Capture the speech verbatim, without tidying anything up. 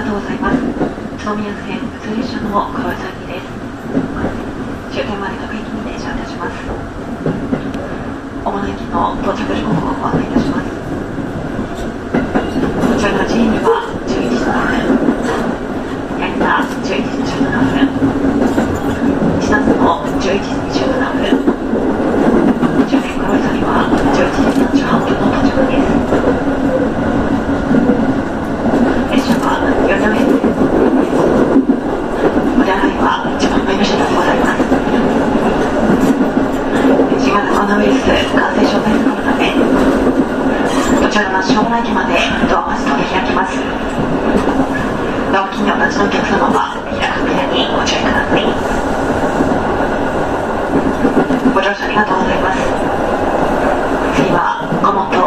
とうございます。宇都宮線普通列車の川崎です。終点まで各駅に停車いたします。主な駅の到着時刻をご案内いたします。こちらの ジェイに はじゅういちじななふん、矢板じゅういちじじゅうななふん、千夏のじゅういちじにじゅうななふん、終点川崎はじゅういちじさんじゅうはっぷんの到着です。列車はよんななへんです。お手洗いはいちばん上の下でございます。新型コロナウイルス感染症対策のため、こちらの庄内駅までドアマストで開きます。ドア付近にお立ちのお客様は開く扉にご注意ください。ご乗車ありがとうございます。次はごもっと